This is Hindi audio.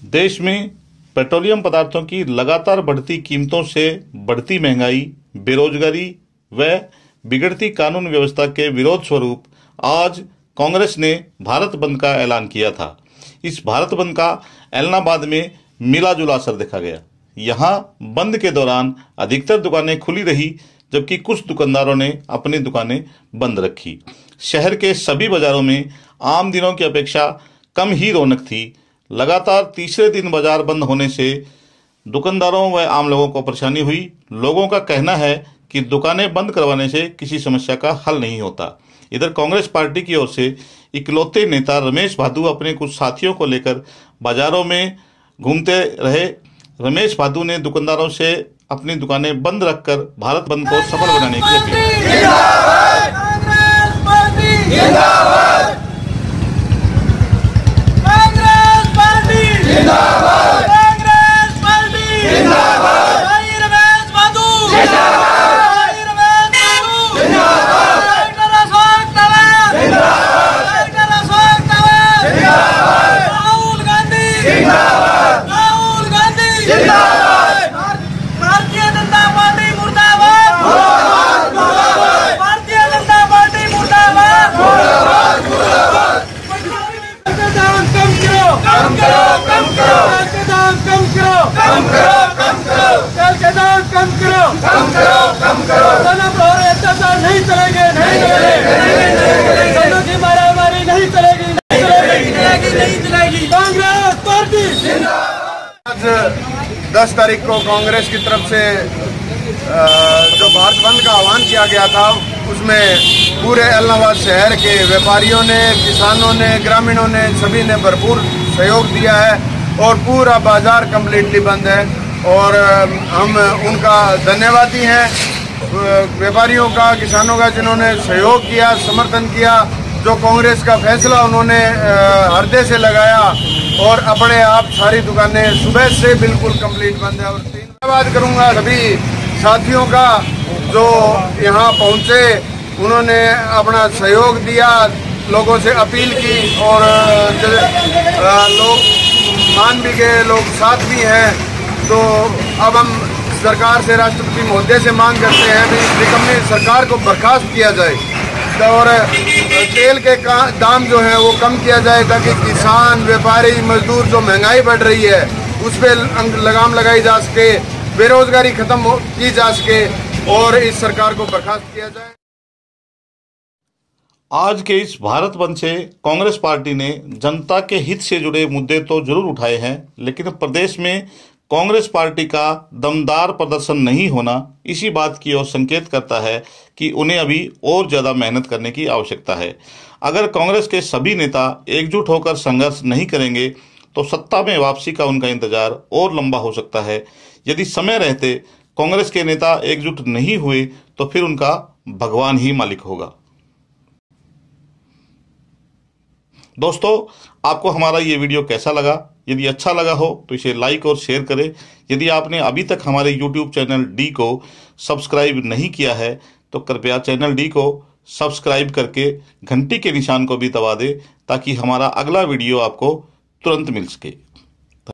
देश में पेट्रोलियम पदार्थों की लगातार बढ़ती कीमतों से बढ़ती महंगाई, बेरोजगारी व बिगड़ती कानून व्यवस्था के विरोध स्वरूप आज कांग्रेस ने भारत बंद का ऐलान किया था। इस भारत बंद का ऐलनाबाद में मिला जुला असर देखा गया। यहां बंद के दौरान अधिकतर दुकानें खुली रही, जबकि कुछ दुकानदारों ने अपनी दुकानें बंद रखी। शहर के सभी बाजारों में आम दिनों की अपेक्षा कम ही रौनक थी। लगातार तीसरे दिन बाजार बंद होने से दुकानदारों व आम लोगों को परेशानी हुई। लोगों का कहना है कि दुकानें बंद करवाने से किसी समस्या का हल नहीं होता। इधर कांग्रेस पार्टी की ओर से इकलौते नेता रमेश भादु अपने कुछ साथियों को लेकर बाजारों में घूमते रहे। रमेश भादु ने दुकानदारों से अपनी दुकानें बंद रखकर भारत बंद को सफल बनाने की अपील नहीं चलेगी, नहीं चलेगी, मारामारी नहीं चलेगी, नहीं चलेगी। कांग्रेस पार्टी आज 10 तारीख को कांग्रेस की तरफ से जो भारत बंद का आह्वान किया गया था, उसमें पूरे ऐलनाबाद शहर के व्यापारियों ने, किसानों ने, ग्रामीणों ने, सभी ने भरपूर सहयोग दिया है और पूरा बाजार कम्प्लीटली बंद है और हम उनका धन्यवादी हैं, व्यापारियों का, किसानों का, जिन्होंने सहयोग किया, समर्थन किया। जो कांग्रेस का फैसला उन्होंने हृदय से लगाया और अपने आप सारी दुकानें सुबह से बिल्कुल कंप्लीट बंद है। और धन्यवाद करूंगा सभी साथियों का जो यहाँ पहुँचे, उन्होंने अपना सहयोग दिया, लोगों से अपील की और लोग मान भी गए, लोग साथ भी हैं। तो अब हम सरकार से, राष्ट्रपति महोदय से मांग करते हैं कि निकम्मी सरकार को बर्खास्त किया जाए और तेल के दाम जो है वो कम किया जाए, ताकि किसान, व्यापारी, मजदूर जो महंगाई बढ़ रही है उस पर लगाम लगाई जा सके, बेरोजगारी खत्म की जा सके और इस सरकार को बर्खास्त किया जाए। आज के इस भारत बंद से कांग्रेस पार्टी ने जनता के हित से जुड़े मुद्दे तो जरूर उठाए हैं, लेकिन प्रदेश में कांग्रेस पार्टी का दमदार प्रदर्शन नहीं होना इसी बात की ओर संकेत करता है कि उन्हें अभी और ज्यादा मेहनत करने की आवश्यकता है। अगर कांग्रेस के सभी नेता एकजुट होकर संघर्ष नहीं करेंगे तो सत्ता में वापसी का उनका इंतजार और लंबा हो सकता है। यदि समय रहते कांग्रेस के नेता एकजुट नहीं हुए तो फिर उनका भगवान ही मालिक होगा। दोस्तों, आपको हमारा ये वीडियो कैसा लगा? यदि अच्छा लगा हो तो इसे लाइक और शेयर करें। यदि आपने अभी तक हमारे YouTube चैनल डी को सब्सक्राइब नहीं किया है तो कृपया चैनल डी को सब्सक्राइब करके घंटी के निशान को भी दबा दें, ताकि हमारा अगला वीडियो आपको तुरंत मिल सके।